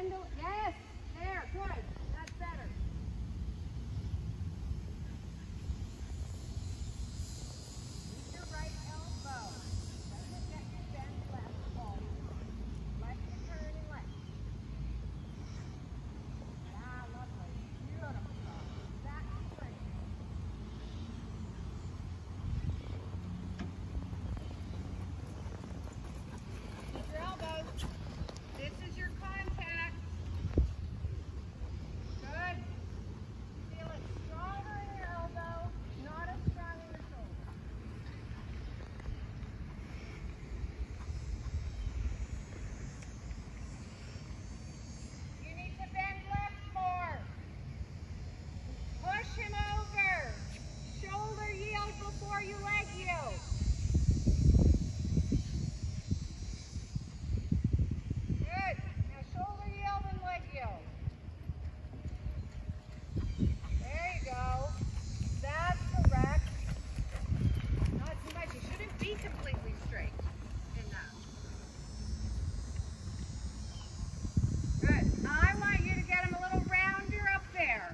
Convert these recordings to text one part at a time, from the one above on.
Yes, there, good. That's better. Use your right elbow. Doesn't get you bend left always. Left and turn and left. Ah, lovely. Beautiful. Back straight. Keep your elbows. This is your contact. Good. Feel it stronger in your elbow, not as strong in your shoulder. You need to bend left more. Push him over. Shoulder yield before you leg yield. Good. Now shoulder yield and leg yield. There you go. That's correct. Not too much. You shouldn't be completely straight in that. Good. I want you to get him a little rounder up there.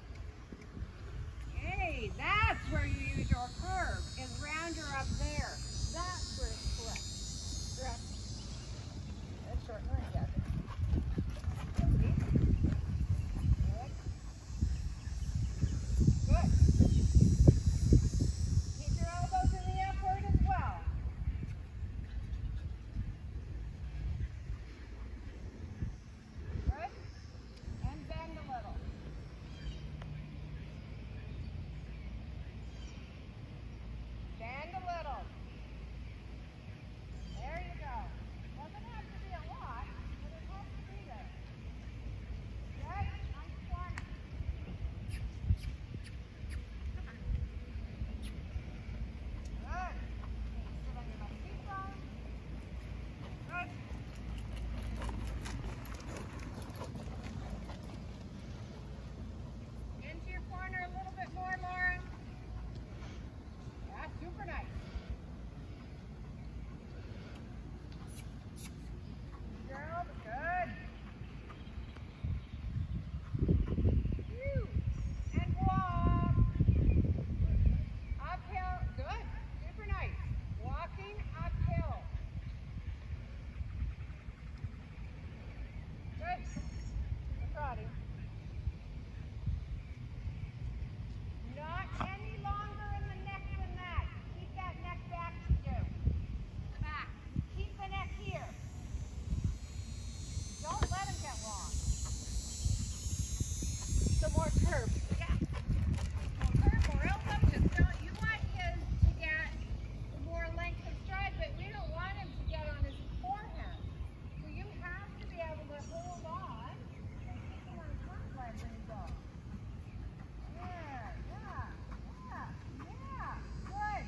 Hey, that's where you use your curve, is rounder up there. That's where it's correct. Correct. That's shorter again. Good. Keep your elbows in the upward as well. Good. And bend a little. Bend a little. There you go. Doesn't have to be a lot, but it has to be there. Good. Nice one. Good. Sit on your left cheek bone. Good. Into your corner a little bit more, Laura. Yeah, super nice. Girl, good. Phew. And walk. Uphill, good. Super nice. Walking uphill. Good. Keep trotting. Not any longer in the neck than that. Keep that neck back to you. Back. Keep the neck here. Don't let him get long. Some more curve. Yeah. More curve, more elbow. Just don't. You want his to get more length of stride, but we don't want him to get on his forehand. So you have to be able to hold on and keep him on his front leg when you go. There. Yeah. Yeah. Yeah. Good.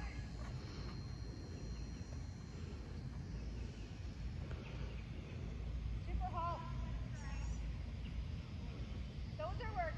Super halt. Those are working.